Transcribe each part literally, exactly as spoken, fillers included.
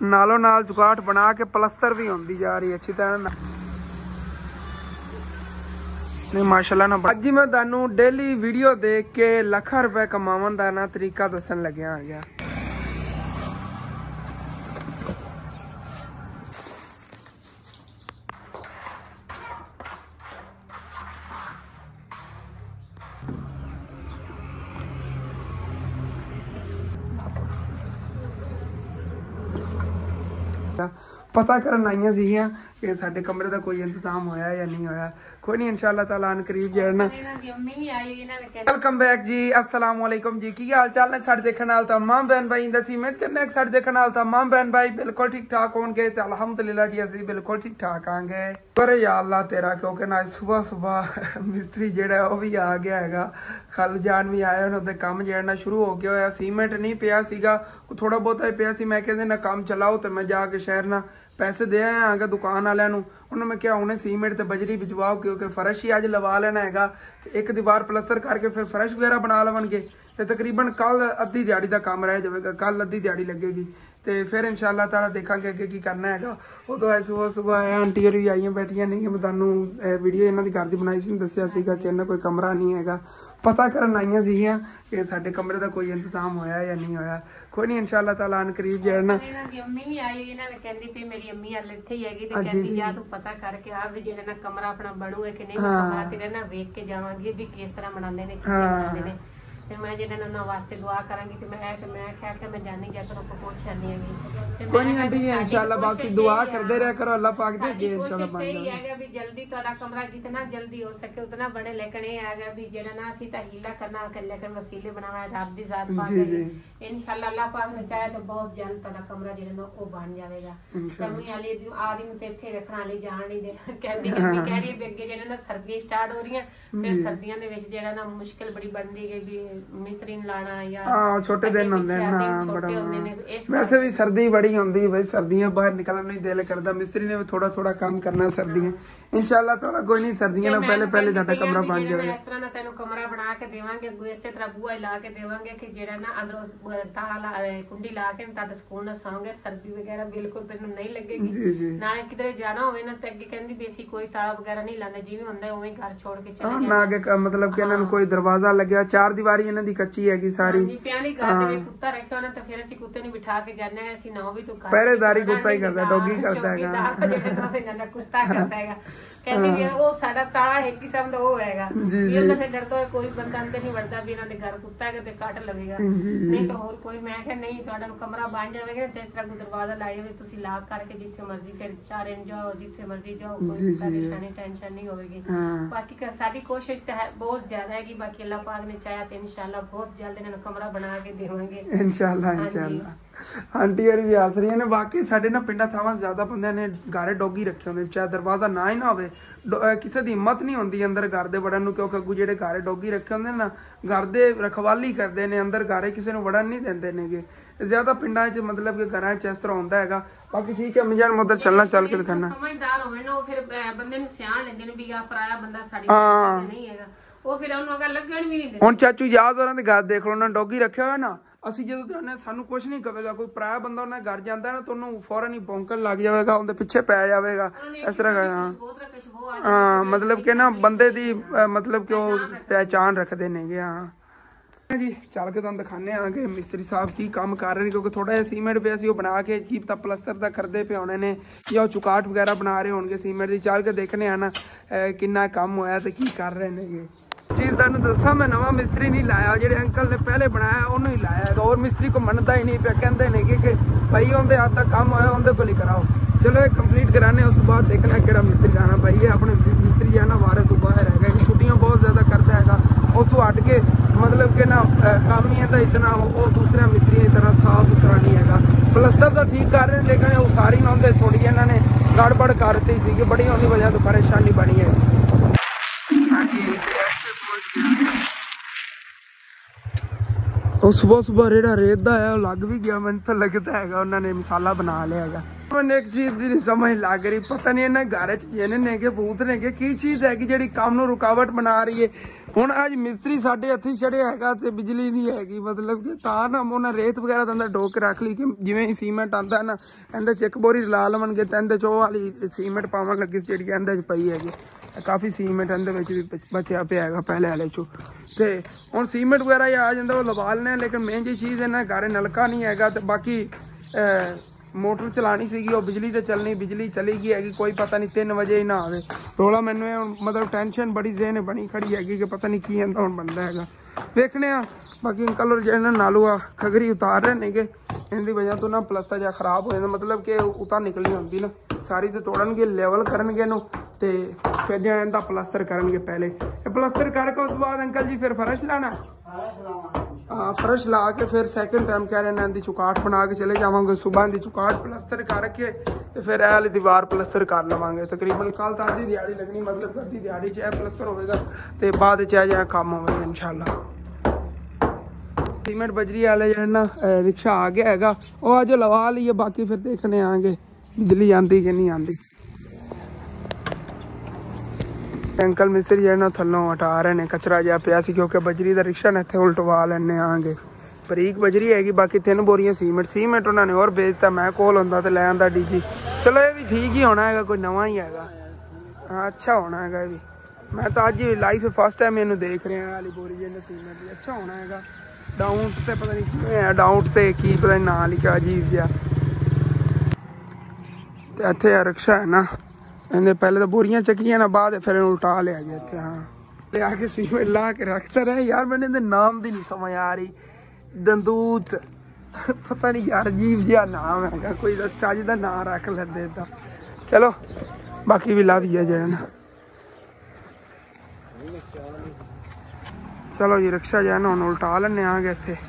नालों नाल जुगाट बना के प्लस्तर भी होंदी जा रही अच्छी तरह नहीं माशाल्लाह ना। अज मैं तुहानू डेली वीडियो देख के लखा रुपए कमावन दा ना तरीका दसन लग्या आ गया। पता करन आईयां सीगियां कि साडे कमरे का कोई इंतजाम होया या नहीं होया। कोई नहीं इंशाअल्लाह ताला अन करीब जड़ना। वेलकम बैक जी, अस्सलाम वालेकुम जी। की हाल चाल ने साडे देखण वाले तमाम बहन भाई दा सी मैं चन्ने साडे देखण वाले तमाम बहन भाई बिल्कुल ठीक ठाक होणगे ते अल्हम्दुलिल्लाह जी असीं बिल्कुल ठीक ठाक आंगे। पर या अल्लाह तेरा क्योंकि ना सुबह सुबह मिस्त्री जेड़ा वो भी आ गया हैगा, खल जान भी आए उन्होंने काम जेड़ना शुरू हो गया होया। सीमेंट नहीं पिया सीगा, थोड़ा बहुत ही पिया सी। मैं कहंदे ना काम चलाओ तो मैं जाके शहर ना पैसे दे आया आगे दुकान वाले उन्होंने मैं क्या उन्हें सीमेंट ते बजरी भिजवाओ क्योंकि फर्श ही अज लवा लेना है। एक दीवार प्लस्तर करके फिर फर्श वगैरह बना लवणगे ते तकरीबन कल अद्धी दिहाड़ी का काम रह जाएगा। कल अद्धी दिहाड़ी लगेगी तो फिर इंशाअल्लाह ताला देखांगे अगे की करना है। उदों है सुबह सुबह आंटी होर भी आईयां बैठियां नहीं। मैं तुहानू वीडियो इन्हां दी घर दी बनाई सी, दस्सिया सीगा कि इन्हां कोई कमरा नहीं हैगा। पता करन आईयां सीगियां कि साडे कमरे का कोई इंतजाम होया या नहीं होया। कोई नहीं इंशाअल्लाह ताला अन करीब जड़ना। अम्मी भी आई इन्हां ने कहंदी पई मेरी अम्मी हल इत्थे ही हैगी ते कहंदी जा तू पता करके आ भी जेड़ा ना कमरा अपना बनू है कि नहीं। कमरा तेरे ना वेख के जावांगी भी किस तरह बनांदे ने किस तरह बनांदे ने। फिर मैं जेड़ा ना उन्हां वास्ते दुआ करांगी ते मैं कि मैं क्या कि मैं जानी जा करो कुछ नहीं हैगी। कोई नहीं आंटी इंशाअल्लाह बस दुआ करदे रहा करो अल्लाह पाक दे अगे इंशाअल्लाह बन जाए। यही हैगा भी जल्दी तोड़ा कमरा जितना जल्दी हो सके उतना बने, लेकिन ये हैगा भी जेड़ा ना असी ता हीला करना कर लेकिन वसीले बनावा रब दी जात पाक है। इंशाअल्लाह अल्लाह पाक ने चाहे तो बहुत जल्द तोड़ा कमरा जेड़ा ना वो बन जाएगा। कमी वाली आदमी ते इत्थे रखना ले जान नहीं दे कहंदी कि कह रही है अगे जेड़ा ना सर्दी स्टार्ट हो रही है फिर सर्दियां दे विच जेड़ा ना मुश्किल बड़ी बनदी गई भी मिस्त्री लाना या हां छोटे दिन होंदे ना बड़ा। वैसे भी सर्दी बड़ी होंदी भाई, सर्दियां बाहर निकलने नहीं दिल करदा। मिस्त्री ने भी थोड़ा थोड़ा काम करना सर्दियां इंशाअल्लाह ताला कोई नहीं सर्दियां ना पहले पहले साडा कमरा बन जाएगा। इस तरह ना तेनु कमरा बना के देवांगे इसे तरह बुआ ला के देवांगे कि जेड़ा ना अंदरों ताला कुंडी ला के तद सुकून ना सोंगे। सर्दी वगैरह बिल्कुल तेनु नहीं लगेगी। नाले किधरे जाना होवे ना ते अगे कहंदी बेसी कोई ताला वगैरह नहीं लांदे जिवें हुंदा उवें घर छोड़ के चले जाना। ना के मतलब कि इन्हां नूं कोई दरवाजा लगया, चार दीवारी इन्हां दी कच्ची हैगी सारी। प्यारी घर दे कुत्ता रखियो ना तो फिर असि कुत्ते नूं बिठा के जाने हैं। असि ना भी तो पहरेदारी कुत्ता ही करदा, डॉगी करदा हैगा कुत्ता करदा हैगा। कहंदी कि वो साडा ताला एक किस्म दा हो हैगा ये तो फिर डरदा है कोई बंदा अंदर नहीं वड़दा भी इन्हां दे घर कुत्ता है ते काट लवेगा नहीं तो और कोई। मैं कह नहीं तुहाडा कमरा बन जावेगा ते इस तरह को दरवाजा ला जावे तुसी लॉक करके जिथे मर्जी फिर चार इन जाओ जिथे मर्जी जाओ, कोई परेशानी टेंशन नहीं होगी। बाकी का साडी कोशिश तो है बहुत ज्यादा है कि बाकी अल्लाह पाक ने चाहा तो इंशाअल्लाह बहुत जल्द इन्हां कमरा बना के देवांगे इंशाअल्लाह इंशाअल्लाह। आंटी होरी भी आस रही ने बाकी साडे ना पिंडा थावां ज्यादा बंदे ने घरे डॉगी रखे होंदे, चाहे दरवाजा ना ही ना होवे किसी की हिम्मत नहीं होंदी अंदर घर दे वड़न नूं क्योंकि अगू जेडे घरे डॉगी रखे होंदे ना घर दे रखवाली करदे ने, अंदर घरे किसी नूं वड़न नहीं देंदे नेगे। ज्यादा पिंडां च मतलब कि घरां च इस तरह होंदा हैगा। बाकी ठीक है मिजान उधर चलना चल के दिखाना समझदार होवे ना फिर बंदे नूं सियाण लगे ने भी आ पराया बंदा साडी नहीं हैगा वो फिर उन्होंने अगर लगन भी नहीं देंदे। हुण चाचू याद होरां दे घर देख लो ना डॉगी रखिया होया ना ਅਸੀਂ ਜਦੋਂ ਜਾਣੇ ਸਾਨੂੰ ਕੁਝ ਨਹੀਂ ਕਹੇਗਾ। ਕੋਈ ਪਰਾਇਆ ਬੰਦਾ ਉਹਨਾਂ ਘਰ ਜਾਂਦਾ ਨਾ ਤਾਂ ਉਹਨੂੰ ਫੌਰਨ ਹੀ ਭੌਂਕਣ ਲੱਗ ਜਾਵੇਗਾ, ਉਹਦੇ ਪਿੱਛੇ ਪੈ ਜਾਵੇਗਾ ਇਸ ਤਰ੍ਹਾਂ। ਹਾਂ ਹਾਂ ਮਤਲਬ ਕਿ ਨਾ ਬੰਦੇ ਦੀ ਮਤਲਬ ਕਿ ਉਹ ਪਹਿਚਾਨ ਰੱਖਦੇ ਨੇਗੇ। ਹਾਂ ਜੀ ਚੱਲ ਕੇ ਤੁਹਾਨੂੰ ਦਿਖਾਣੇ ਆ ਕਿ ਮਿਸਤਰੀ ਸਾਹਿਬ ਕੀ ਕੰਮ ਕਰ ਰਹੇ ਨੇ ਕਿਉਂਕਿ ਥੋੜਾ ਜਿਹਾ ਸੀਮੈਂਟ ਪਿਆ ਸੀ ਉਹ ਬਣਾ ਕੇ ਕੀ ਪਤਾ ਪਲਸਤਰ ਦਾ ਕਰਦੇ ਪਏ ਹੋਣੇ ਨੇ ਜਾਂ ਉਹ ਚੁਕਾਟ ਵਗੈਰਾ ਬਣਾ ਰਹੇ ਹੋਣਗੇ ਸੀਮੈਂਟ ਦੀ। ਚੱਲ ਕੇ ਦੇਖਣੇ ਆ ਨਾ ਕਿੰਨਾ ਕੰਮ ਹੋਇਆ ਤੇ ਕੀ ਕਰ ਰਹੇ ਨੇਗੇ। चीज तुहानू दसा मैं नवा मिस्त्री नहीं लाया, जेडे अंकल ने पहले बनाया उन्होंने ही लाया है। और मिस्त्री को मनता ही नहीं पे, कहते नहीं कि भाई उनके हाथ का काम होया उनके को ही कराओ। चलो एक कंप्लीट कराने उस बाद देखना कि मिस्त्री लाना भाई है। अपने मिस्त्री है ना बारह तो बाहर है, छुट्टियां बहुत ज़्यादा करता है उस हट के मतलब कि ना काम ही है इतना वो दूसरे मिस्त्री की तरह साफ सुथरा नहीं है। प्लस्तर तो ठीक कर रहे हैं लेकिन वो सारी ना होंगे थोड़ी इन्होंने गड़बड़ करती सी बड़ी उनकी वजह तो परेशानी बनी है। हाँ जी सुबह सुबह रेड़ा रेत दा है लग भी गया, मैंने तो लगता है उन्होंने मसाला बना लिया है। मैंने एक चीज की समझ लग रही, पता नहीं इन्हें घर च ने के भूत ने के की चीज है कि जी काम नूं रुकावट बना रही है। हुण अज मिस्त्री साडे हत्थी छड़े हैगा ते बिजली नहीं हैगी, मतलब कि तां ना उन्हें रेत वगैरह तो अंदर डोक के रख ली कि जिवें ही सीमेंट आंदा है ना इहदे च एक बोरी ला लवणगे ते इहदे च ओह वाली सीमेंट पावन लगी सी जिहड़ी इहदे च पई हैगी। काफ़ी सीमेंट इहदे विच भी बचिया पिया हैगा पहले वाले चों, ते हुण सीमेंट वगैरह ही आ जांदा ओह लवा लने। लेकिन मेन जी चीज़ इन्हें घर नलका नहीं हैगा ते बाकी मोटर चलानी सीगी वो बिजली ते चलनी, बिजली चली गई हैगी, कोई पता नहीं तीन बजे ही ना आवे। रोला मैनू मतलब टेंशन बड़ी ज़हन बनी खड़ी हैगी कि पता नहीं की इहदा हुण बनदा हैगा, देखने आ। बाकी अंकल और जेने नालू आ खगरी उतार रहे ने कि इनकी वजह तो ना प्लस्तर जहा खराब हो जाता, मतलब कि उता निकली होंगी ना सारी तो तोड़नगे लेवल करनगे इनू ते फिर जो इनका प्लस्तर करनगे। पहले प्लस्तर करके उस बाद अंकल जी फिर फर्श लाना, हाँ फर्श ला के फिर सैकेंड टाइम कह रहे हैं इनकी चुकाट बना के चले जावांगे। सुबह इनकी चुकाट प्लस्तर करके तो फिर एल दीवार प्लस्तर कर लवांगे। तकरीबन कल तो अद्धी दिहाड़ी लगनी, मतलब अद्धी दिहाड़ी च प्लस्तर होगा तो बाद च काम होगा इंशाल्लाह। सीमेंट बजरी वाले जो ना रिक्शा आ गया हैगा वो अज लवा लीए, बाकी फिर देखने आएंगे बिजली आती कि नहीं आती। अंकल मिस्त्री जो ना थलों हटा रहे हैं कचरा जहा पिया सी, क्योंकि बजरी का रिक्शा ने इतने उल्टवा लेने आगे। बरीक बजरी हैगी, बाकी तीन बोरियां सीमेंट सीमेंट उन्होंने और बेचता, मैं कोल होंदा तो लै आंदा डीजी। चलो ये भी ठीक ही होना है, कोई नवा ही हैगा, हाँ अच्छा होना है भी। मैं तो अज लाइफ फर्स्ट टाइम इनू देख रहा वाली बोरी जी सीमेंट की, अच्छा होना है। डाउट तो पता नहीं कि डाउट तो की पता नहीं ना लिखा अजीब जहा। तो इतने रिक्शा है ना इन्हें पहले तो बोरियां चकियां ना बाद फिर उल्टा लिया गया इतने, हाँ लिया के सीमेंट ला के रखता रहे यार। मैंने इन्हें नाम की नहीं समझ आ रही, दंदूत पता नहीं यार अजीब जहा नाम है, कोई चज का नाम रख लेंदे इदा। चलो बाकी भी ला भी है जो ना। चलो जी रिक्शा जो है ना हम उल्टा लेने आ गए इतने।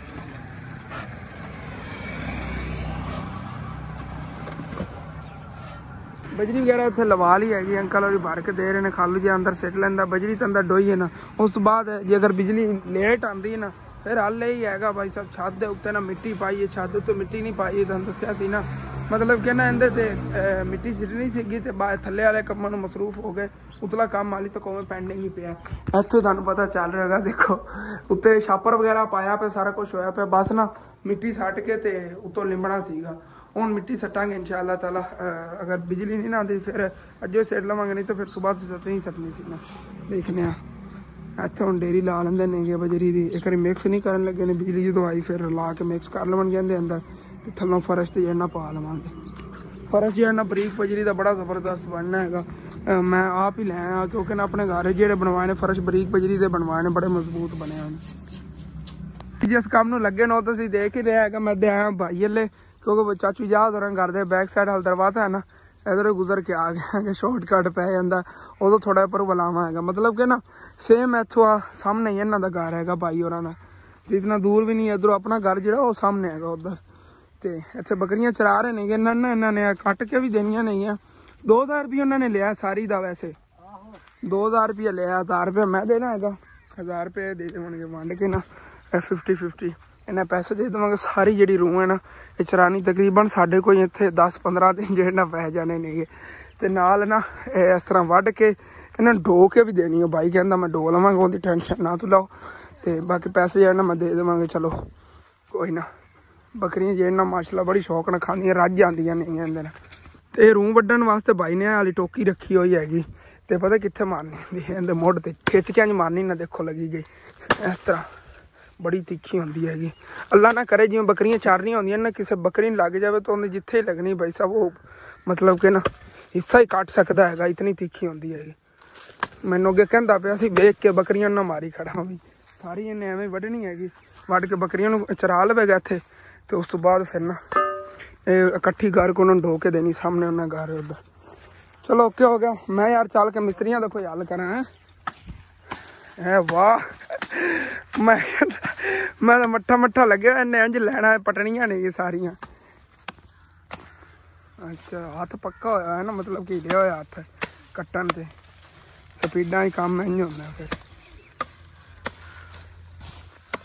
बजरी वगैरह इतने लवा ली हैगी, अंकल और भर के दे रहे हैं, खालू जी अंदर सिट लेंदा बजरी तो अंदर डोई है ना। उस बाद जे अगर बिजली लेट आती है ना फिर हल यही हैगा भाई साहब छत के उत्ते ना मिट्टी पाई है, छत तो मिट्टी नहीं पाई तुहानूं दस्सिया सी ना, मतलब कि ना इहदे ते मिट्टी सिटनी सीगी ते बाद थल्ले वाले कामां नूं मसरूफ हो गए, उतला काम वाली तो कोवें पेंडिंग ही पिया। इत्थों तुहानूं पता चल रहा हैगा, देखो उत्ते छापर वगैरह पाया पे सारा कुछ होया पे, बस ना मिट्टी सट के ते उत्तों लिंबना सीगा। हुण मिट्टी सटांगे इंशाअल्लाह ताला, अगर बिजली नहीं ना आती फिर अज्जो सेट लवांगे, नहीं तो फिर सुबह से सटनी सटनी सी ना। देखने इत्थे हुण डेरी ला लेंदे ने बजरी दी, एक बार मिक्स नहीं करन लगे ने, बिजली जो आई फिर ला के मिक्स कर लवन कहते अंदर तो थल्लों फर्श तो जेना पा लवांगे। फर्श जो है ना बरीक बजरी का बड़ा जबरदस्त बनना है, मैं आप ही लै आया क्योंकि ना अपने घर जेडे बनवाए ने फर्श बरीक बजरी के बनवाए ने, बड़े मजबूत बने हैं। जिस काम नूं लगे ना तो देख ही रहा है। मैं दे आया भाई अल्ले क्योंकि चाचू जा दौरान करते बैक साइड हल दरवाजा है ना इधर गुजर के आ गया, शॉर्टकट पै जाता उदों थोड़ा पर बुलावा है, मतलब कि ना सेम इतों आ सामने ही इन्हों का घर है भाई होर का, इतना दूर भी नहीं है। इधरों अपना घर जो वो सामने है उधर, तो इतने बकरियां चरा रहे हैं इन्होंने इन्होंने कट के भी देनिया नहीं है। दो हज़ार रुपया उन्होंने लिया सारी का, वैसे दो हज़ार रुपया लिया, हज़ार रुपया मैं देना है, हज़ार रुपये दे देवे वंड के ना फिफ्टी फिफ्टी इन्हें पैसे दे देवे। सारी जी रूह है ना ये चरानी तकरीबन साढ़े कोई इतने दस पंद्रह दिन जो ना पै जाने नहीं, तो नाल ना इस तरह वढ़ के इन्हें डो के भी देनी है। भाई कहता मैं डो लवांगा, उनकी टेंशन ना तू लाओ, तो बाकी पैसे जो ना मैं दे देवांगे। चलो कोई ना, बकरियां जो ना माशाल्लाह बड़ी शौक ना खांदियां, रज आंदियां नहीं अंदर। तो रूह वड्डण वास्ते भाई ने हाली टोकी रखी हुई हैगी, तो पता कित्थे मारनी होंदी है, मुढ़ ते खिच के अंज मारनी ना, देखो लगी गई इस तरह बड़ी तीखी होंदी हैगी। अल्लाह ना करे जिवें बकरियां चारनियां होंदियां ना, किसी बकरी लग जाए तो उन्हें जिथे ही लगनी भाई साहब वो मतलब कि ना हिस्सा ही कट सकता है, इतनी तीखी होंदी हैगी। मैनू अगे कहता पिया सी वेख के बकरियां ना मारी खड़ा भी, सारी इन्हें एवं वढ़नी हैगी, वढ़ के बकरियां चरा लवेगा इत्थे, तो उस तो बाद फिर ना इकट्ठी करके उन्होंने ढो के देनी, सामने उन्हें घर है उधर। चलो ओके हो गया, मैं यार चल के मिस्त्रियां का कोई हल करा है। वाह मैं मैं तो मट्ठा मट्ठा लगे इन्हें इंज लैना पटनियां नहीं सारियां। अच्छा हथ पक्का होया है ना, मतलब कि हिलिया होया हथ कट्टन ते स्पीडा ही काम इंज होंदा फिर।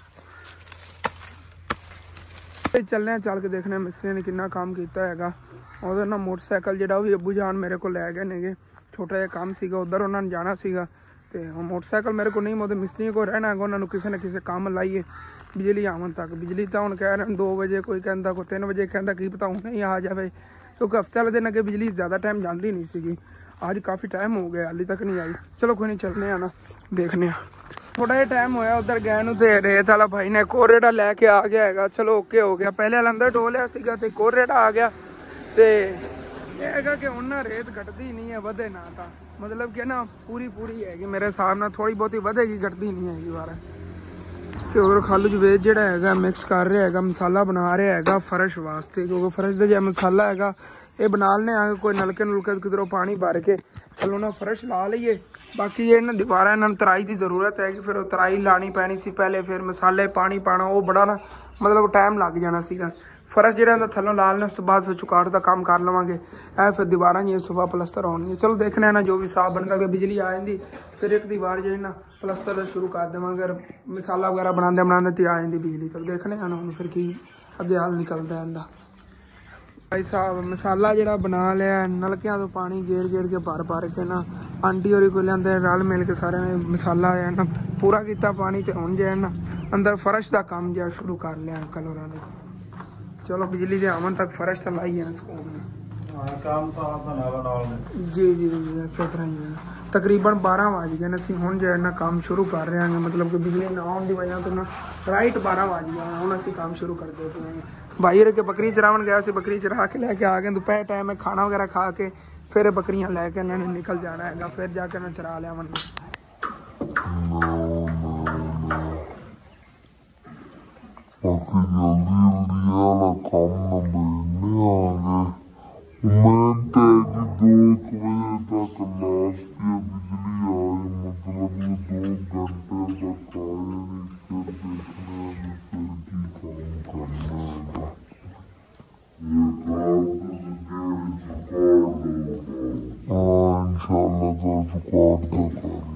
चलने चल के देखने मिस्त्री ने कितना काम किया हैगा। ਉਹਦਾ ਨਾ ਮੋਟਰਸਾਈਕਲ ਜਿਹੜਾ ਉਹ ਵੀ ਅੱਬੂ ਜਾਨ ਮੇਰੇ ਕੋਲ ਲੈ ਗਏ ਨੇਗੇ, ਛੋਟਾ ਜਿਹਾ ਕੰਮ ਸੀਗਾ ਉੱਧਰ ਉਹਨਾਂ ਨੇ ਜਾਣਾ ਸੀਗਾ ਤੇ ਉਹ ਮੋਟਰਸਾਈਕਲ ਮੇਰੇ ਕੋਲ ਨਹੀਂ, ਮੈਂ ਉਹਦੇ ਮਿਸਤਰੀ ਕੋਲ ਰਹਿਣਾ ਹੈਗਾ, ਉਹਨਾਂ ਨੂੰ ਕਿਸੇ ਨਾ ਕਿਸੇ ਕੰਮ ਲਾਈਏ ਬਿਜਲੀ ਆਉਣ ਤੱਕ। ਬਿਜਲੀ ਤਾਂ ਹੁਣ ਕਹਿ ਰਹੇ ਦੋ ਵਜੇ, ਕੋਈ ਕਹਿੰਦਾ ਕੋਈ ਤਿੰਨ ਵਜੇ ਕਹਿੰਦਾ, ਕੀ ਪਤਾ ਹੁਣ ਹੀ ਆ ਜਾਵੇ, ਕਿਉਂਕਿ ਹਫ਼ਤੇ ਵਾਲੇ ਦਿਨ ਅੱਗੇ ਬਿਜਲੀ ਜ਼ਿਆਦਾ ਟਾਈਮ ਜਾਂਦੀ ਨਹੀਂ ਸੀਗੀ, ਅੱਜ ਕਾਫੀ ਟਾਈਮ ਹੋ ਗਿਆ ਹਾਲੇ ਤੱਕ ਨਹੀਂ ਆਈ। ਚਲੋ ਕੋਈ ਨਹੀਂ, ਚੱਲਦੇ ਆ ਨਾ, ਦੇਖਦੇ ਆ। ਥੋੜਾ ਜਿਹਾ ਟਾਈਮ ਹੋਇਆ ਉੱਧਰ ਗਏ ਨੂੰ ਤੇ ਰੇਤ ਵਾਲਾ ਭਾਈ ਨੇ ਇੱਕ ਰੇੜਾ ਲੈ ਕੇ ਆ ਗਿਆ ਹੈਗਾ, ਚਲੋ ਓਕੇ ਹੋ ਗਿਆ। ਪਹਿਲੇ ਵਾਲਾ ਅੰਦਰ ਢੋ ਲਿਆ ਸੀਗਾ ਤੇ ਇੱਕ ਰੇੜਾ ਆ ਗਿਆ ਤੇ ਇਹ ਹੈਗਾ ਕਿ ਹੁਣ ਨਾ ਰੇਤ ਘਟਦੀ ਨਹੀਂ ਹੈ, ਵਧੇ ਨਾ ਤਾਂ ਮਤਲਬ ਕਿ ਨਾ ਪੂਰੀ ਪੂਰੀ ਹੈਗੀ ਮੇਰੇ ਹਿਸਾਬ ਨਾਲ, ਥੋੜੀ ਬਹੁਤੀ ਵਧੇਗੀ, ਘਟਦੀ ਨਹੀਂ ਹੈਗੀ ਵਾਰ। ਤੇ ਹੋਰ ਖਾਲੂ ਜਵੇਦ ਜਿਹੜਾ ਹੈਗਾ ਮਿਕਸ ਕਰ ਰਿਹਾ ਹੈਗਾ, ਮਸਾਲਾ ਬਣਾ ਰਿਹਾ ਹੈਗਾ ਫਰਸ਼ ਵਾਸਤੇ, ਕਿਉਂਕਿ ਫਰਸ਼ ਦਾ ਜਿਹੜਾ ਮਸਾਲਾ ਹੈਗਾ ਇਹ ਬਣਾ ਲੈਣੇ ਆ, ਕੋਈ ਨਲਕੇ ਨੁਲਕੇ ਕਿਧਰੋਂ ਪਾਣੀ ਭਰ ਕੇ ਚਲੋ ਨਾ ਫਰਸ਼ ਲਾ ਲਈਏ। ਬਾਕੀ ਜਿਹੜੇ ਨਾ ਦੀਵਾਰਾਂ ਇਹਨਾਂ ਨੂੰ ਤਰਾਈ ਦੀ ਜ਼ਰੂਰਤ ਹੈ ਕਿ ਫਿਰ ਉਹ ਤਰਾਈ ਲਾਣੀ ਪੈਣੀ ਸੀ ਪਹਿਲੇ, ਫਿਰ ਮਸਾਲੇ ਪਾਣੀ ਪਾਣਾ, ਉਹ ਬੜਾ ਨਾ ਮਤਲਬ ਟਾਈਮ ਲੱਗ ਜਾਣਾ ਸੀਗਾ। ਫਰਸ਼ ਜਿਹੜਾ ਇਹਦਾ ਥੱਲੋਂ ਲਾ ਲੈਣਾ, ਉਸ ਤੋਂ ਬਾਅਦ ਫਿਰ ਚੁਕਾਟ ਦਾ ਕੰਮ ਕਰ ਲਵਾਂਗੇ, ਇਹ ਫਿਰ ਦੀਵਾਰਾਂ ਜਿਹੀਆਂ ਸੁਬਾ ਪਲਸਤਰ ਹੋਣਗੀਆਂ। ਚਲੋ ਦੇਖਣਾ ਨਾ ਜੋ ਵੀ ਸਾਫ ਬਣਦਾ, ਕਿ ਬਿਜਲੀ ਆ ਜਾਂਦੀ ਫਿਰ ਇੱਕ ਦੀਵਾਰ ਜਿਹੜੀ ਨਾ ਪਲਸਤਰ ਦਾ ਸ਼ੁਰੂ ਕਰ ਦੇਵਾਂਗੇ, ਅਗਰ ਮਸਾਲਾ ਵਗੈਰਾ ਬਣਾਉਂਦੇ ਬਣਾਉਂਦੇ ਤੇ ਆ ਜਾਂਦੀ ਬਿਜਲੀ। ਤੱਕ ਦੇਖਣੇ ਆ ਨਾ ਹੁਣ ਫਿਰ ਕੀ ਅੱਗੇ ਹਾਲ ਨਿਕਲਦਾ ਇਹਦਾ। ਭਾਈ ਸਾਹਿਬ ਮਸਾਲਾ ਜਿਹੜਾ ਬਣਾ ਲਿਆ, ਨਲਕਿਆਂ ਤੋਂ ਪਾਣੀ ਗੇਰ ਗੇਰ ਕੇ ਭਰ ਭਰ ਕੇ ਨਾ ਆਂਟੀ ਹੋਰੀ ਕੋਲ ਲਿਆਂਦੇ, ਰਲ ਮਿਲ ਕੇ ਸਾਰਿਆਂ ਨੇ ਮਸਾਲਾ ਹੈ ਨਾ ਪੂਰਾ ਕੀਤਾ ਪਾਣੀ, ਤੇ ਹੁਣ ਜਿਹੜਾ ਨਾ ਅੰਦਰ ਫਰਸ਼ ਦਾ ਕੰਮ ਜਿਹਾ ਸ਼ੁਰੂ ਕਰ ਲਿਆ ਅੰਕਲ ਹੋਰਾਂ ਨੇ। ਚਲੋ ਬਿਜਲੀ ਦੇ ਆਵਣ ਤੱਕ ਫਰਸ਼ ਤਾਂ ਲਾਈ ਹੈ ਸਕੂਲ ਨੇ ਕੰਮ ਤਾਂ ਜੀ ਜੀ ਜੀ ਇਸੇ ਤਰ੍ਹਾਂ ਹੀ ਹੈ। ਤਕਰੀਬਨ ਬਾਰਾਂ ਵੱਜ ਗਏ ਨੇ, ਅਸੀਂ ਹੁਣ ਜਿਹੜਾ ਨਾ ਕੰਮ ਸ਼ੁਰੂ ਕਰ ਰਹੇ ਹਾਂ, ਮਤਲਬ ਕਿ ਬਿਜਲੀ ਨਾ ਆਉਣ ਦੀ ਵਜ੍ਹਾ ਤੋਂ ਨਾ ਰਾਈਟ ਬਾਰਾਂ ਵੱਜ ਗਏ, ਹੁਣ ਅਸੀਂ ਕੰਮ ਸ਼ੁਰੂ ਕਰਦੇ ਪਏ। ਭਾਈ ਰਕੇ ਬੱਕਰੀ ਚਰਾਉਣ ਗਿਆ ਸੀ, ਬੱਕਰੀ ਚਰਾ ਕੇ ਲੈ ਕੇ ਆ ਗਏ, ਦੁਪਹਿਰ ਟਾਈਮ ਖਾਣਾ ਵਗੈਰਾ ਖਾ ਕੇ ਫਿਰ ਬੱਕਰੀਆਂ ਲੈ ਕੇ ਇਹਨਾਂ ਨੇ ਨਿਕਲ ਜਾਣਾ ਹੈਗਾ, ਫਿਰ ਜਾ ਕੇ ਨਾ ਚਰਾ ਲਿਆਵਾਂਗੇ। ਬਾਕੀ ਜਲਦੀ ਜਲਦੀ ਵਾਲਾ ਕੰਮ ਨਬੇੜਨੇ ਆ ਗਏ। ਉਮੀਦ ਹੈ ਕਿ ਦੋ ਕੁ ਵਜੇ ਤੱਕ ਲਾਸਟ ਦੀ ਬਿਜਲੀ ਆਏ, ਮਤਲਬ ਦੋ ਘੰਟੇ ਤੱਕ ਆਏ ਨਹੀਂ, ਫਿਰ ਦੇਖਣੇ ਆ ਵੀ ਫਿਰ ਕੀ ਕੰਮ ਕਰਨਾ ਹੈਗਾ। ਇਹ ਰਾਤ ਦੇ ਚੁਕਾੜ ਦਾ ਹਾਂ ਇਨਸ਼ਾਅੱਲਾ ਦਾ ਚੁਕਾੜ ਦਾ ਕਰ ਲਵਾਂਗੇ।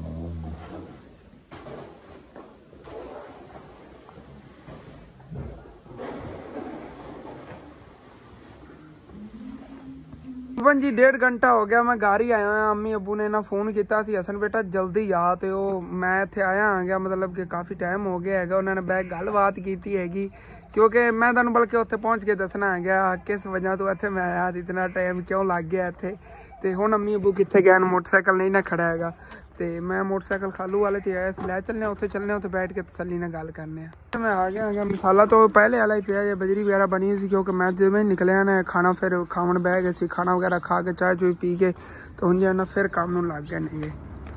ਜੀ डेढ़ घंटा हो गया मैं घर ही आया हाँ। अम्मी अबू ने ना फोन किया सी हसन बेटा जल्दी आ, तो मैं इत्थे आया आ गया, मतलब कि काफ़ी टाइम हो गया है। उन्होंने बैग गलबात की हैगी, क्योंकि मैं तुहानू बल्कि उत्थे पहुँच के दसना है गया किस वजह तो इत्थे मैं आया, इतना टाइम क्यों लग गया इत्थे। तो हुण अम्मी अबू कित्थे गए, मोटरसाइकिल नहीं ना खड़ा है, तो मैं मोटरसाइकिल खालू वाले ते आया, लै चलने उत्थे चलने, उत्थे बैठ के तसल्ली नाल गल करने। तो मैं आ गया हाँ। मसाला तो पहले वाला ही पिया, बजरी वगैरह बनी सी, क्योंकि मैं जिवें निकलिया ना खाना फिर खावन बह गए सी, खाना वगैरह खा के चाय चुई पी के तो हुण जो ना फिर काम नूं लग गए ने।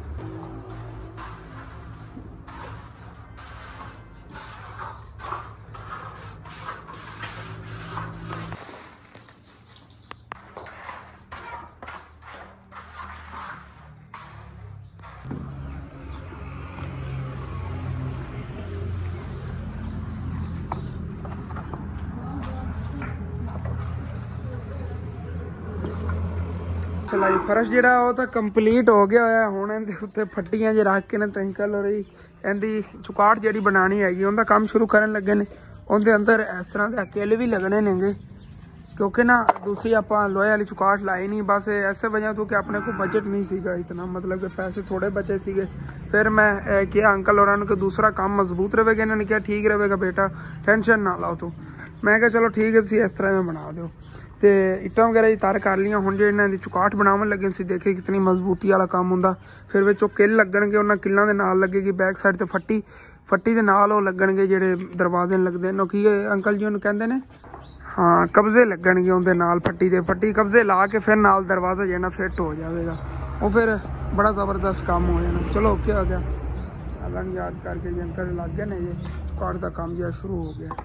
सिलाई फर्श जिहड़ा वो तो कंप्लीट हो गया होया, हुण इहदे उत्ते फट्टियां जे रख के ना अंकल होरी इहदी चुकाट जिहड़ी बनानी हैगी उहदा काम शुरू करन लगे ने। उहदे अंदर इस तरह दे अकेले भी लगने नेगे, क्योंकि ना दूसरी आपां लोहे वाली चुकाट लाई नहीं, बस ऐसे वजह तो कि अपने को बजट नहीं सीगा इतना, मतलब कि पैसे थोड़े बचे सीगे। फिर मैं किया अंकल होरां नूं कि दूसरा काम मजबूत रहेगा, इन्होंने कहा ठीक रहेगा बेटा टेंशन ना लाओ तू। मैं कहा चलो ठीक है सी इस तरह में बना दो। तो इट्टां वगैरह ही तार कर लिया, हुण जो इन्हां दी चुकाट बनावन लगे सी, देखे कितनी मजबूती वाला काम हुंदा। फिर विचों किल लगणगे, उन्हां किल्लां दे नाल लगेगी बैक साइड ते फट्टी, फट्टी दे नाल वो लगणगे जिहड़े दरवाजे लगदे ने, की अंकल जी उन्हूं कहंदे ने हाँ कब्जे लगणगे उहदे नाल फट्टी दे, फट्टी कब्जे ला के फिर नाल दरवाजा जिहड़ा फिट हो जाएगा, वो फिर बड़ा ज़बरदस्त काम हो जाना। चलो ओके हो गया, अल्लाह ने याद करके अंकल लग गए ने, ये चुकाट का काम जो शुरू हो गया।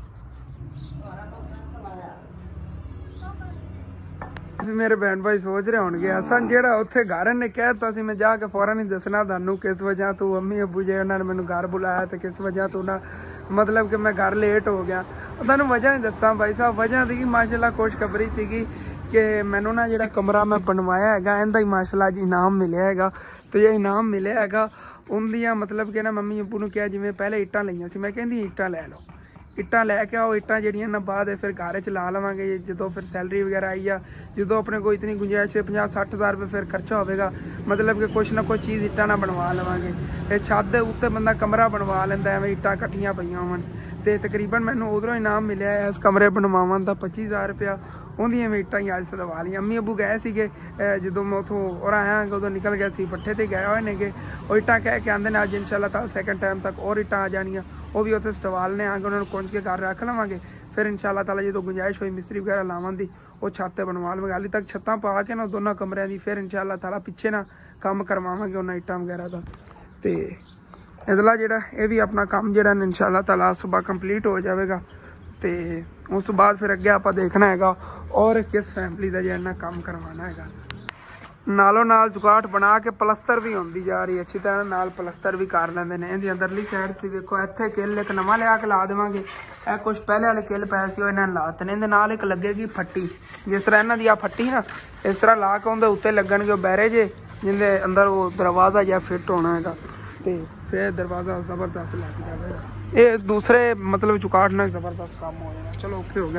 मेरे बहन भाई सोच रहे होंगे असन जो उत्थे घर ने कहता सी, मैं जाके फौरन ही दसना तुहानू किस वजह तो अम्मी अबू जी उन्होंने मैंने घर बुलाया, तो किस वजह तो ना मतलब कि मैं घर लेट हो गया। तुहानू वजह नहीं दसा भाई साहब, वजह थी माशाल्लाह खुशखबरी सी कि मैनू ना जो कमरा मैं बनवाया है इनका ही माशाल्लाह जी इनाम मिले है। तो जो इनाम मिले है उनदियाँ मतलब कि ना मम्मी अबू ने कहा जिमें पहले इट्टां लईयां सी, मैं कहंदी इट्टां लै लो, ਇੱਟਾਂ ਲੈ ਕੇ ਆਓ। ਇੱਟਾਂ ਜਿਹੜੀਆਂ ਨਾ ਬਾਅਦ ਫਿਰ ਘਰ 'ਚ ਲਾ ਲਵਾਂਗੇ ਜਦੋਂ ਫਿਰ ਸੈਲਰੀ ਵਗੈਰਾ ਆਈ ਆ, ਜਦੋਂ ਆਪਣੇ ਕੋਲ ਇਤਨੀ ਗੁੰਜਾਇਸ਼ ਪੰਜਾਹ ਸੱਠ ਹਜ਼ਾਰ ਰੁਪਏ ਫਿਰ ਖਰਚਾ ਹੋਵੇਗਾ, ਮਤਲਬ ਕਿ ਕੁਛ ਨਾ ਕੁਛ ਚੀਜ਼ ਇੱਟਾਂ ਨਾਲ ਬਣਵਾ ਲਵਾਂਗੇ। ਇਹ ਛੱਤ ਦੇ ਉੱਤੇ ਬੰਦਾ ਕਮਰਾ ਬਣਵਾ ਲੈਂਦਾ ਐਵੇਂ ਇੱਟਾਂ ਇਕੱਠੀਆਂ ਪਈਆਂ ਹੋਣ। ਤੇ ਤਕਰੀਬਨ ਮੈਨੂੰ ਉਧਰੋਂ ਇਨਾਮ ਮਿਲਿਆ ਇਸ ਕਮਰੇ ਬਣਵਾਉਣ ਦਾ ਪੱਚੀ ਹਜ਼ਾਰ ਰੁਪਇਆ। ਉਹਦੀਆਂ ਵੀ ਇੱਟਾਂ ਹੀ ਅੱਜ ਸਦਵਾ ਲਈਆਂ। ਅੰਮੀ ਅੱਬੂ ਗਏ ਸੀਗੇ ਜਦੋਂ ਮੈਂ ਉੱਥੋਂ ਔਰ ਆਇਆ ਉਦੋਂ ਨਿਕਲ ਗਿਆ ਸੀ, ਪੱਠੇ ਤੇ ਗਏ ਹੋਏ ਨੇਗੇ। ਉਹ ਇੱਟਾਂ ਕਹਿ ਕੇ ਆਉਂਦੇ ਨੇ ਅੱਜ ਇਨਸ਼ਾਅੱਲਾ ਤਾਲਾ ਸੈਕਿੰਡ ਟਾਈਮ ਤੱਕ ਔਰ ਇੱਟਾਂ ਆ ਜਾਣੀਆਂ, ਉਹ ਵੀ ਉੱਥੇ ਸਟਵਾ ਲੈਣੇ ਆਂਗੇ, ਉਹਨਾਂ ਨੂੰ ਕੁੰਝ ਕੇ ਘਰ ਰੱਖ ਲਵਾਂਗੇ। ਫਿਰ ਇਨਸ਼ਾਅੱਲਾ ਤਾਲਾ ਜਦੋਂ ਗੁੰਜਾਇਸ਼ ਹੋਈ ਮਿਸਤਰੀ ਵਗੈਰਾ ਲਾਉਣ ਦੀ ਉਹ ਛੱਤ ਤੇ ਬਣਵਾ ਲਵਾਂਗੇ। ਹਾਲੇ ਤੱਕ ਛੱਤਾਂ ਪਾ ਕੇ ਨਾ ਦੋਨਾਂ ਕਮਰਿਆਂ ਦੀ, ਫਿਰ ਇਨਸ਼ਾਅੱਲਾ ਤਾਲਾ ਪਿੱਛੇ ਨਾ ਕੰਮ ਕਰਵਾਵਾਂਗੇ ਉਹਨਾਂ ਇੱਟਾਂ ਵਗੈਰਾ ਦਾ। ਤੇ ਇਧਰਲਾ ਜਿਹੜਾ ਇਹ ਵੀ ਆਪਣਾ ਕੰਮ ਜਿਹੜਾ ਇਨਸ਼ਾਅੱਲਾ ਤਾਲਾ ਸੁਬਾਹ ਕੰਪਲੀਟ ਹੋ ਜਾਵੇਗਾ। ਤੇ ਉਸ ਤੋਂ ਬਾਅਦ ਫਿਰ ਅੱਗੇ ਆਪਾਂ ਦੇਖਣਾ ਹੈਗਾ ਔਰ ਕਿਸ ਫੈਮਿਲੀ ਦਾ ਜਿਹੜਾ ਕੰਮ ਕਰਵਾਉਣਾ ਹੈਗਾ। ਨਾਲੋਂ ਨਾਲ ਚੁਗਾਟ ਬਣਾ ਕੇ ਪਲਸਤਰ ਵੀ ਹੁੰਦੀ ਜਾ ਰਹੀ ਅੱਛੀ ਤਰ੍ਹਾਂ ਨਾਲ, ਪਲਸਤਰ ਵੀ ਕਰ ਲੈਂਦੇ ਨੇ। ਇਹਦੀ ਅੰਦਰਲੀ ਸਾਈਡ ਸੀ ਦੇਖੋ, ਇੱਥੇ ਕਿੱਲ ਇੱਕ ਨਵਾਂ ਲਿਆ ਕੇ ਲਾ ਦੇਵਾਂਗੇ। ਇਹ ਕੁਛ ਪਹਿਲੇ ਵਾਲੇ ਕਿੱਲ ਪਏ ਸੀ ਉਹ ਇਹਨਾਂ ਨੇ ਲਾਤੇ ਨੇ। ਇਹਦੇ ਨਾਲ ਇੱਕ ਲੱਗੇਗੀ ਫੱਟੀ, ਜਿਸ ਤਰ੍ਹਾਂ ਇਹਨਾਂ ਦੀ ਆ ਫੱਟੀ ਨਾ ਇਸ ਤਰ੍ਹਾਂ ਲਾ ਕੇ ਉਹਦੇ ਉੱਤੇ ਲੱਗਣਗੇ ਉਹ ਬੈਰੇ ਜੇ, ਜਿਹਦੇ ਅੰਦਰ ਉਹ ਦਰਵਾਜ਼ਾ ਜਿਹਾ ਫਿੱਟ ਹੋਣਾ ਹੈਗਾ। ਤੇ ਫਿਰ ਦਰਵਾਜ਼ਾ ਜ਼ਬਰਦਸਤ ਲੱਗ ਜਾਵੇਗਾ। ਇਹ ਦੂਸਰੇ ਮਤਲਬ ਚੁਕਾਟ ਨਾਲ ਜ਼ਬਰਦਸਤ ਕੰਮ ਹੋ ਜਾਣਾ। ਚਲੋ ਓਕੇ ਹੋ ਗਿਆ।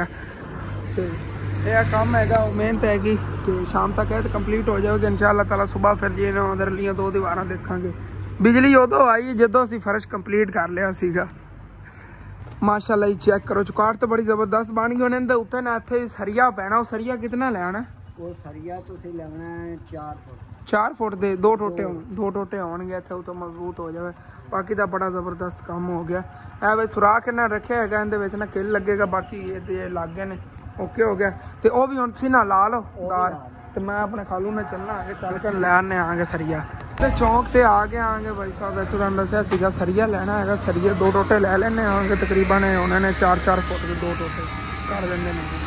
ਤੇ ਇਹ ਕੰਮ ਹੈਗਾ ਉਹ ਮਿਹਨਤ ਹੈਗੀ ਕਿ ਸ਼ਾਮ ਤੱਕ ਇਹ ਤਾਂ ਕੰਪਲੀਟ ਹੋ ਜਾਵੇਗਾ ਇਨਸ਼ਾਅੱਲਾ ਤਾਲਾ। ਸੁਬਾਹ ਫਿਰ ਜੇ ਨਾ ਅੰਦਰਲੀਆਂ ਦੋ ਦੀਵਾਰਾਂ ਦੇਖਾਂਗੇ। ਬਿਜਲੀ ਉਦੋਂ ਆਈ ਜਦੋਂ ਅਸੀਂ ਫਰਸ਼ ਕੰਪਲੀਟ ਕਰ ਲਿਆ ਸੀਗਾ। ਮਾਸ਼ਾਅੱਲਾ, ਚੈੱਕ ਕਰੋ ਚੁਕਾਟ ਤਾਂ ਬੜੀ ਜ਼ਬਰਦਸਤ ਬਣ ਗਈ। ਉਹਨੇ ਉੱਤੇ ਨਾ ਇੱਥੇ ਸਰੀਆ ਪੈਣਾ। ਉਹ ਸਰੀਆ ਕਿਤਨਾ ਲੈਣਾ? ਉਹ ਸਰੀਆ ਤੁਸੀਂ ਲੈਣਾ ਚਾਰ ਫੁੱਟ ਚਾਰ ਫੁੱਟ ਦੇ ਦੋ ਟੋਟੇ ਹੋਣ ਦੋ ਟੋਟੇ ਹੋਣਗੇ ਇੱਥੇ, ਉਹ ਤਾਂ ਮਜ਼ਬੂਤ ਹੋ ਜਾਵੇ। ਬਾਕੀ ਤਾਂ ਬੜਾ ਜ਼ਬਰਦਸਤ ਕੰਮ ਹੋ ਗਿਆ। ਇਹ ਵੇ ਸੁਰਾਖ ਇਹਨਾਂ ਰੱਖਿਆ ਹੈਗਾ, ਇਹਦੇ ਵਿੱਚ ਨਾ ਕਿੱਲ ਲੱਗੇਗਾ। ਬਾਕੀ ਇਹਦੇ ਲੱਗ ਗਏ ਨੇ, ਓਕੇ ਹੋ ਗਿਆ। ਤੇ ਉਹ ਵੀ ਹੁਣ ਸੀ ਨਾ ਲਾ ਲਓ ਦਾਰ। ਤੇ ਮੈਂ ਆਪਣੇ ਖਾਲੂ ਨਾਲ ਚੱਲਣਾ ਆਗੇ, ਚੱਲ ਕੇ ਲੈ ਆਨੇ ਆਂਗੇ ਸਰੀਆ। ਤੇ ਚੌਂਕ ਤੇ ਆ ਕੇ ਆਂਗੇ ਭਾਈ ਸਾਹਿਬ, ਇੱਥੋਂ ਤੁਹਾਨੂੰ ਦੱਸਿਆ ਸੀਗਾ ਸਰੀਆ ਲੈਣਾ ਹੈਗਾ। ਸਰੀਏ ਦੋ ਟੋਟੇ ਲੈ ਲੈਣੇ ਆਂਗੇ ਤਕਰੀਬਨ। ਉਹਨਾਂ ਨੇ ਚਾਰ ਚਾਰ ਫੁੱਟ ਦੇ ਦੋ ਟੋਟੇ ਕਰ ਦਿੰਦੇ ਨੇ।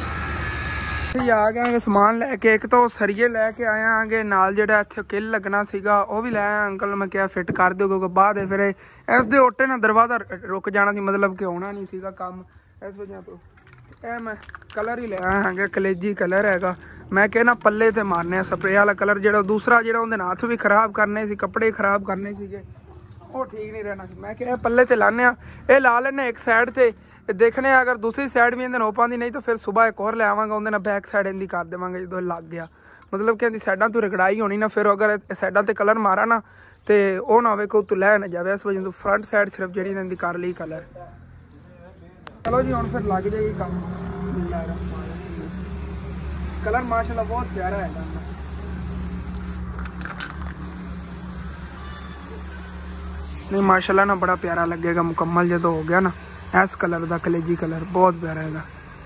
ਆ ਗਏ ਸਮਾਨ ਲੈ ਕੇ। ਇੱਕ ਤਾਂ ਸਰੀਏ ਲੈ ਕੇ ਆਏ ਆਂਗੇ, ਨਾਲ ਜਿਹੜਾ ਇੱਥੇ ਕਿੱਲ ਲੱਗਣਾ ਸੀਗਾ ਉਹ ਵੀ ਲੈ ਆਇਆ ਅੰਕਲ। ਮੈਂ ਕਿਹਾ ਫਿੱਟ ਕਰ ਦਿਓ ਕਿਉਂਕਿ ਬਾਅਦ ਫਿਰ ਇਸ ਦੇ ਓਟੇ ਨਾਲ ਦਰਵਾਜ਼ਾ ਰੁਕ ਜਾਣਾ ਸੀ, ਮਤਲਬ ਕਿ ਹੋਣਾ ਨਹੀਂ ਸੀਗਾ ਕੰਮ ਇਸ ਵਜ੍ਹਾ ਤੋਂ। ਇਹ ਮੈਂ ਕਲਰ ਹੀ ਲੈ ਆਇਆ ਹੈਗਾ, ਕਲੇਜੀ ਕਲਰ ਹੈਗਾ। ਮੈਂ ਕਹਿਣਾ ਪੱਲੇ ਤੇ ਮਾਰਨੇ ਸਪਰੇ ਵਾਲਾ ਕਲਰ, ਜਿਹੜਾ ਦੂਸਰਾ ਜਿਹੜਾ ਉਹਦੇ ਹੱਥ ਵੀ ਖਰਾਬ ਕਰਨੇ ਸੀ, ਕੱਪੜੇ ਖਰਾਬ ਕਰਨੇ ਸੀਗੇ, ਉਹ ਠੀਕ ਨਹੀਂ ਰਹਿਣਾ ਸੀ। ਮੈਂ ਕਿਹਾ ਪੱਲੇ ਤੇ ਲਾਣੇ ਆ। ਇਹ ਲਾ ਲੈਣੇ ਇੱਕ ਸਾਈਡ ਤੇ, ਦੇਖਣੇ ਅਗਰ ਦੂਸਰੀ ਸਾਈਡ ਵੀ ਇਹਦੇ ਨਾਲ ਹੋ ਪਾਉਂਦੀ, ਨਹੀਂ ਤਾਂ ਫਿਰ ਸੁਬਾਹ ਇੱਕ ਹੋਰ ਲੈ ਆਵਾਂਗਾ, ਉਹਦੇ ਨਾਲ ਬੈਕ ਸਾਈਡ ਇਹਦੀ ਕਰ ਦੇਵਾਂਗੇ ਜਦੋਂ ਲੱਗ ਗਿਆ। ਮਤਲਬ ਕਿ ਇਹਦੀ ਸਾਈਡਾਂ ਤੋਂ ਰਗੜਾਈ ਹੋਣੀ ਨਾ, ਫਿਰ ਅਗਰ ਸਾਈਡਾਂ ਤੇ ਕਲਰ ਮਾਰਾ ਨਾ ਤੇ ਉਹ ਨਾ ਹੋਵੇ ਕਿ ਤੂੰ ਲੈ ਨਾ ਜਾਵੇ। ਇਸ ਵਜ੍ਹਾ ਤੋਂ ਫਰੰਟ ਸਾਈਡ ਸਿਰਫ ਜਿਹੜੀ ਇਹਨਾਂ ਦੀ ਕਰ ਲਈ ਕਲਰ। ਚਲੋ ਜੀ ਹੁਣ ਫਿਰ ਲੱਗ ਜਾਏਗੀ ਕੰਮ। ਕਲਰ ਮਾਸ਼ਾਅੱਲਾ ਬਹੁਤ ਪਿਆਰਾ ਹੈਗਾ। ਨਹੀਂ ਮਾਸ਼ਾਅੱਲਾ ਨਾ ਬੜਾ ਪਿਆਰਾ ਲੱਗੇਗਾ ਮੁਕੰਮਲ ਜਦੋਂ ਹੋ ਗਿਆ ਨਾ। ਇਸ ਕਲਰ ਦਾ ਕਲੇਜੀ ਕਲਰ ਬਹੁਤ ਪਿਆਰਾ ਹੈਗਾ।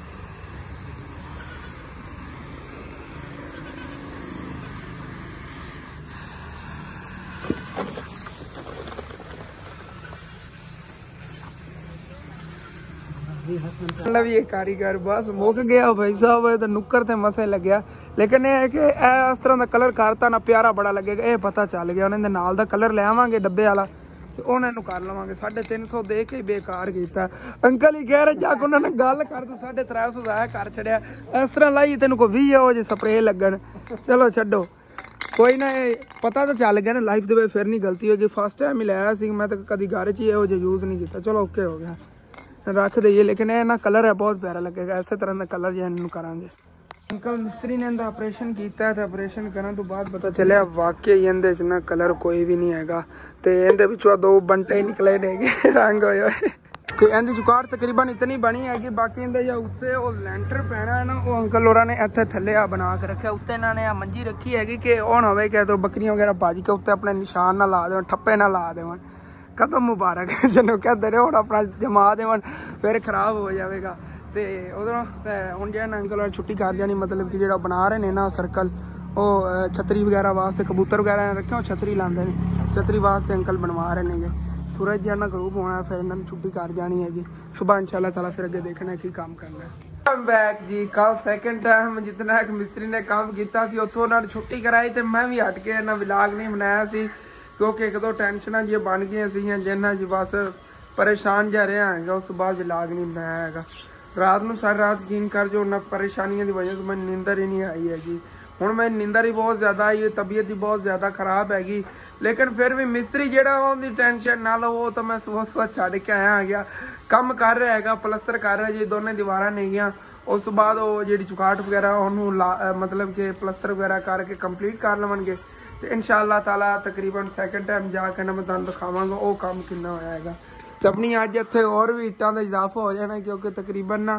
मतलब ये कारीगर बस मुक गया भाई साहब। तो नुक्कर ते मसे लग्या, लेकिन यह है कि इस तरह का कलर करता ना प्यारा बड़ा लगेगा। ये पता चल गया। उन्हें नाल दा कलर ले आवांगे डब्बे वाला ते उन्हें कर लवांगे। साढ़े तीन सौ दे के बेकार किया। अंकल ही कह रहे जाके उन्होंने गल कर तू साढ़े त्रै सौ जाया कर छड़िया। इस तरह लाई तेन को भी हो जे स्प्रे लगन। चलो छड्डो कोई ना, पता तो चल गया ना लाइफ दे फिर नहीं गलती होगी। फर्स्ट टाइम ही लाया सी मैं, तो कभी घर च ही जो यूज़ नहीं किया। चलो ओके हो गया, रख दईए। लेकिन यह ना कलर है बहुत प्यारा लगेगा। इस तरह का कलर जो करांगे। अंकल मिस्त्री ने इनका ऑपरेशन किया तो ऑपरेशन करने तो बाद पता चलिया वाकई इहदे च ना कलर कोई भी नहीं हैगा। तो इहदे विचों दो बंटे निकले नेगे रंग होए होए। तो इहदी चुकार तकरीबन इतनी बनी हैगी। बाकी इहदे जो उत्ते वो लैंटर पैना है ना, वो अंकल होरां ने इत्थे थल्ले आ बना के रखा। उत्ते इन्हां ने आ मंजी रखी हैगी कि ओह ना होवे कि तो बकरियां वगैरह भज के उत्ते अपने निशान ना ला देवन, ठप्पे ना ला देवन। कदम मुबारक जिन्होंने कहते रहे और अपना जमा देवन, फिर खराब हो जाएगा। तो उधरों हूँ जो अंकल छुट्टी कर जानी, मतलब कि जो बना रहे हैं ना सर्कल, वो छतरी वगैरह वास्ते कबूतर वगैरह रखे, वो छतरी लाते हैं। छतरी वास्ते अंकल बनवा रहे हैं। सूरज जी ना गरूब होना, फिर इन्होंने छुट्टी कर जानी है जी। सुबह इंशाल्लाह ताला फिर अगे देखना है कि काम करना है। बैक जी कल सैकेंड टाइम जितना एक मिस्त्री ने काम किया उत्थों उन्होंने छुट्टी कराई, तो मैं भी हट के इन्ना विलाग नहीं बनाया सी क्योंकि एक दो टेंशन जी बन गई सी जिन्होंने जी बस परेशान जा रहा है। उस तो बाद विलाग नहीं बनाया है। रात में सारी रात यकीन कर जो उन्होंने परेशानियों की वजह से मैं नींदर ही नहीं आई हैगी। हूँ मैं नींदर ही बहुत ज़्यादा आई है, तबीयत ही बहुत ज़्यादा खराब हैगी। लेकिन फिर भी मिस्त्री जो उनकी टेंशन ना लो, वो तो मैं सुबह सुबह छड़ के आया आ गया ਕੰਮ ਕਰ ਰਿਹਾ ਹੈਗਾ, ਪਲਸਤਰ ਕਰ ਰਿਹਾ ਜੀ, ਦੋਨੇ ਦੀਵਾਰਾਂ ਨੇਗੀਆਂ। ਉਸ ਤੋਂ ਬਾਅਦ ਉਹ ਜਿਹੜੀ ਚੁਕਾਟ ਵਗੈਰਾ ਉਹਨੂੰ मतलब कि ਪਲਸਤਰ ਵਗੈਰਾ ਕਰਕੇ ਕੰਪਲੀਟ ਕਰ ਲਵਣਗੇ ਤੇ ਇਨਸ਼ਾਅੱਲਾ ਤਾਲਾ ਤਕਰੀਬਨ ਸੈਕਿੰਡ ਟਾਈਮ ਜਾ ਕੇ ਨਾ ਮੈਂ ਤੁਹਾਨੂੰ ਦਿਖਾਵਾਂਗਾ ਉਹ ਕੰਮ ਕਿੰਨਾ ਹੋਇਆ ਹੈਗਾ। ਤੇ ਆਪਣੀ ਅੱਜ ਇੱਥੇ ਹੋਰ ਵੀ ਇੱਟਾਂ ਦਾ ਇਜ਼ਾਫਾ ਹੋ ਜਾਣਾ ਕਿਉਂਕਿ ਤਕਰੀਬਨ ਨਾ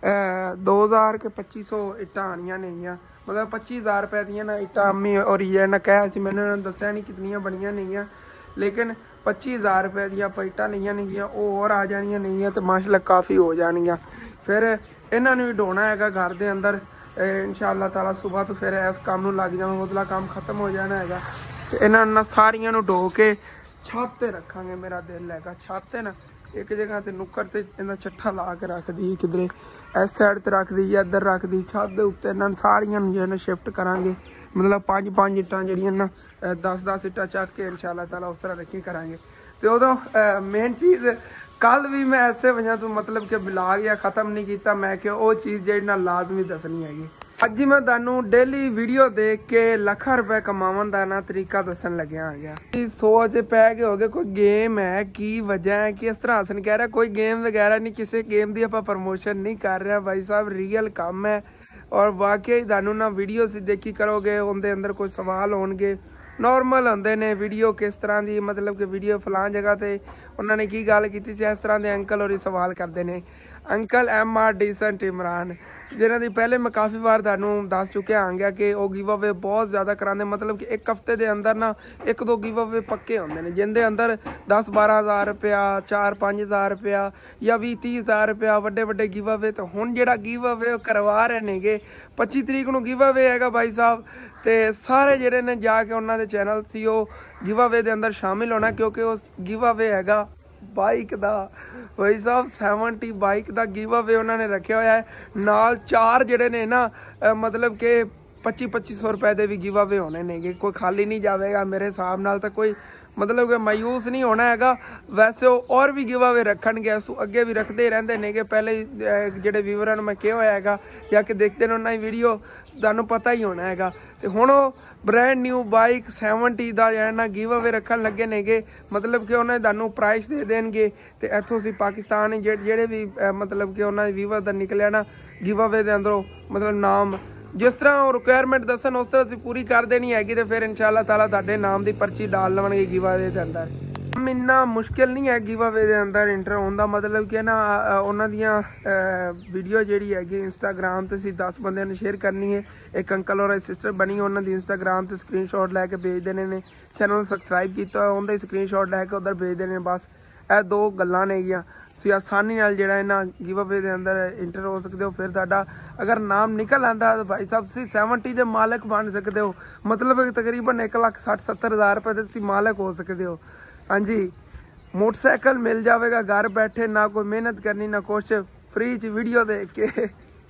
दो हज़ार के पच्ची सौ ਇੱਟਾਂ ਆਣੀਆਂ ਨੇਗੀਆਂ, मतलब पच्चीस हज़ार रुपए ਦੀਆਂ ਨਾ ਇੱਟਾਂ ਅੰਮੀ ਔਰ ਇਹ ਨਾ ਕਿਹਾ ਸੀ, ਮੈਨੂੰ ਇਹਨਾਂ ਨੇ ਦੱਸਿਆ ਨਹੀਂ ਕਿਤਨੀਆਂ ਬਣੀਆਂ ਨੇਗੀਆਂ, ਲੇਕਿਨ पच्चीस हज़ार रुपए ਦੀਆਂ ਆਪਾਂ ਇੱਟਾਂ ਲਈਆਂ ਨੇਗੀਆਂ, ਉਹ ਹੋਰ ਆ ਜਾਣੀਆਂ ਨੇਗੀਆਂ ਤੇ ਮਾਸ਼ਾਅੱਲਾ ਕਾਫੀ ਹੋ ਜਾਣੀਆਂ। ਫਿਰ ਇਹਨਾਂ ਨੂੰ ਵੀ ਢੋਣਾ ਹੈਗਾ ਘਰ ਦੇ ਅੰਦਰ ਇਨਸ਼ਾਅੱਲਾ ਤਾਲਾ। ਸੁਬਾਹ ਤੋਂ ਫਿਰ ਇਸ ਕੰਮ ਨੂੰ ਲੱਗ ਜਾਵਾਂਗੇ, ਉਧਰਲਾ ਕੰਮ ਖਤਮ ਹੋ ਜਾਣਾ ਹੈਗਾ ਤੇ ਇਹਨਾਂ ਨੂੰ ਸਾਰੀਆਂ ਨੂੰ ਢੋ ਕੇ ਛੱਤ ਤੇ ਰੱਖਾਂਗੇ। ਮੇਰਾ ਦਿਲ ਹੈਗਾ ਛੱਤ ਤੇ ਨਾ एक जगह ते नुक्कर ते इन्ना छट्ठा ला के रख दी, किधरे इस साइड ते रख दी या इधर रख दी, छत दे उत्ते इन्हां सारियां जो है ना शिफ्ट करांगे, मतलब पांच पांच इट्टां जेहड़ियां ना दस दस इट्टां चक के इंशाअल्लाह ताला उस तरह रखी करांगे। ते उदों मेन चीज़ कल भी मैं ऐसे वजह तो मतलब कि ब्लॉग या ख़त्म नहीं किया, मैं कि वो चीज़ जेहड़ी ना लाजमी दसनी हैगी। अज मैं तुहानू डेली वीडियो देख के लखा रुपए कमावन दा ना तरीका दसन लग्या आ गया। सोच पै गए हो गए कोई गेम है, की वजह है कि इस तरह हसन कह रहा कोई गेम वगैरह नहीं, किसी गेम की आपां प्रमोशन नहीं कर रहे भाई साहब, रियल काम है और वाकई तुहानू ना वीडियो से देखी करोगे उनके अंदर कोई सवाल होणगे नॉर्मल होंदे ने। वीडियो किस तरह की मतलब कि वीडियो फलान जगह ते उन्होंने की गल की सी, इस तरह के अंकल और सवाल करते हैं। Uncle M R decent Imran जिन्हों की पहले मैं काफ़ी बार तुहानू दस चुकिया आ गया कि वो गिव अवे बहुत ज़्यादा कराते, मतलब कि एक हफ्ते के अंदर ना एक दो गिव अवे पक्के होंगे ने जिनके अंदर दस बारह हज़ार रुपया, चार पाँच हज़ार रुपया या भी तीस हज़ार रुपया वड्डे वड्डे गिव अवे। तो हुण जिहड़ा गिव अवे करवा रहे नेगे पच्ची तरीक नूं गिव अवे हैगा भाई साहब, तो सारे जिहड़े ने जाके उन्होंने चैनल सी वो गिव अवे के अंदर शामिल होना क्योंकि उस गिव अवे हैगा बाइक दा भाई साहब सैवनटी बाइक दा गिव अवे उन्होंने रखे हुआ है, नाल चार जिहड़े ने ना मतलब कि पच्ची पच्ची सौ रुपए के भी गिव अवे होने ने, कोई खाली नहीं जाएगा मेरे हिसाब नाल, तो कोई मतलब कि मायूस नहीं होना हैगा। वैसे और भी गिव अवे रखणगे, अगे भी रखते ही रहंदे ने, पहले जिहड़े व्यूअरां नूं मैं कहा होया हैगा या कि देखते ने उन्हां दी वीडियो तुहानूं पता ही होना हैगा। तो हुण ब्रैंड न्यू बाइक सैवनटी का जो है ना गिव अवे रखन लगे नेगे, मतलब कि उन्हें तुहानूं प्राइस दे देंगे। तो इत्थों असीं पाकिस्तान जेहड़े भी मतलब कि उन्होंने व्यूअर का निकलिया ना गिव अवे के अंदरों मतलब नाम जिस तरह वो रिक्वायरमेंट दसन उस तरह असीं पूरी कर देनी हैगी, तो फिर इंशाअल्लाह ताला तुहाडे नाम की पर्ची डाल लवणगे गिव अवे के अंदर। इन्ना मुश्किल नहीं है गिव अवे के अंदर इंटर होने का, मतलब कि ना उन्होंने दियां वीडियो जी हैगी इंस्टाग्राम तो असीं दस बंदे ने शेयर करनी है। एक अंकल और सिस्टर बनी उन्होंने इंस्टाग्राम से स्क्रीन शॉट लैके भेज देने ने, चैनल सबसक्राइब किया उनका स्क्रीन शॉट लैके उधर भेज देने, बस ये दो गल्लां नेगियां। तुसीं आसानी नाल जिहड़ा इन्हां गिव अवे के अंदर इंटर हो सकते हो। फिर तुहाडा अगर नाम निकल आंदा तो भाई साहब तुसीं सैवनटी के मालक बन सकते हो, मतलब तकरीबन एक लख सठ सत्तर हज़ार रुपये के तुसीं मालक हो सकते हो। हाँ जी, मोटरसाइकिल मिल जाएगा घर बैठे, ना कोई मेहनत करनी ना कुछ, फ्री च वीडियो देख के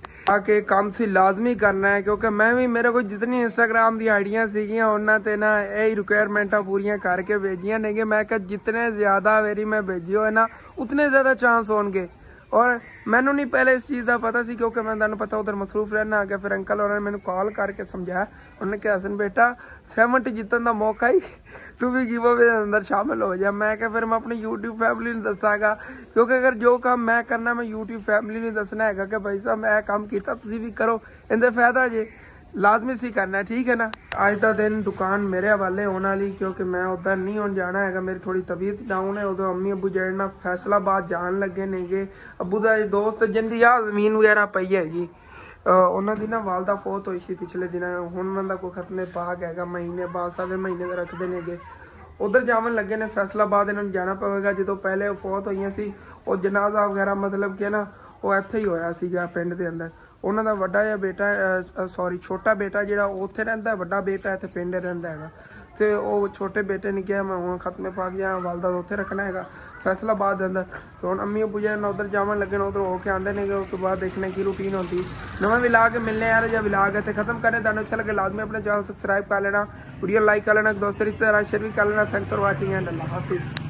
आके काम से लाजमी करना है। क्योंकि मैं भी मेरे को जितनी इंस्टाग्राम दी आइडिया सीगियां उन्होंने ना यही रिक्वायरमेंटा पूरियां करके भेजियां ने कि मैं क्या जितने ज़्यादा मेरी मैं भेजी हो ना उतने ज़्यादा चांस होंगे। और मैनू नहीं पहले इस चीज़ का पता सी क्योंकि मैं तुहानूं पता उधर मसरूफ रहना आ गया। फिर अंकल उन्होंने मैंने कॉल करके समझाया, उन्होंने कहा हसन बेटा सैवनटी जितन का मौका ही तू भी गिव अवे अंदर शामिल हो जा। मैं क्या फिर मैं अपनी यूट्यूब फैमिली में दसागा, क्योंकि अगर जो काम मैं करना मैं यूट्यूब फैमिली में दसना है कि भाई साहब मैं काम किया तुसीं भी करो, इनका फायदा जे लाजमी सी करना है, ठीक है ना। अज का दिन दुकान मेरे हवाले होने वाली क्योंकि मैं उधर नहीं होने जाना है, मेरी थोड़ी तबीयत डाउन है। उदो अम्मी अबू जेडे ना फैसलाबाद जान लगे ने गे, अबू का दोस्त जिंदी आ जमीन वगैरह पई हैगी उन्होंने ना वालदा फौत हुई सी पिछले दिन, हुण उन्होंने कोई खत्मे पाक है महीने बाद सारे महीने का रखते ने गे, उधर जावन लगे ने फैसलाबाद इन्होंने जाना पवेगा। जो पहले फौत हुई सी वो जनाजा वगैरह मतलब कि ना वो इत्थे ही होया सीगा पिंड दे अंदर। उन्हों का वड्डा जिहा बेटा सॉरी छोटा बेटा जिहड़ा उत्थे रहिंदा, वड्डा बेटा इत्थे पिंड रहिंदा हैगा। तो वो छोटे बेटे ने कहा मैं हुण खत्मे पाक जा वालदा उत्थे रखना हैगा फैसलाबाद के अंदर। तो हुण अम्मी अबू जी उधर जावन लगे ने, उधर होके आंदे ने, उस तो बाद देखने की रूटीन होती। नवा विलाग मिलने यार जो विलाग है खत्म करने, तुहानूं अच्छा लगे लाजमी अपने चैनल सबसक्राइब कर लेना, वीडियो लाइक कर लेना, दोस्तों रिश्तेदार शेयर भी कर लेना। थैंक्स फॉर वाचिंग एंड अल्लाह हाफिज़।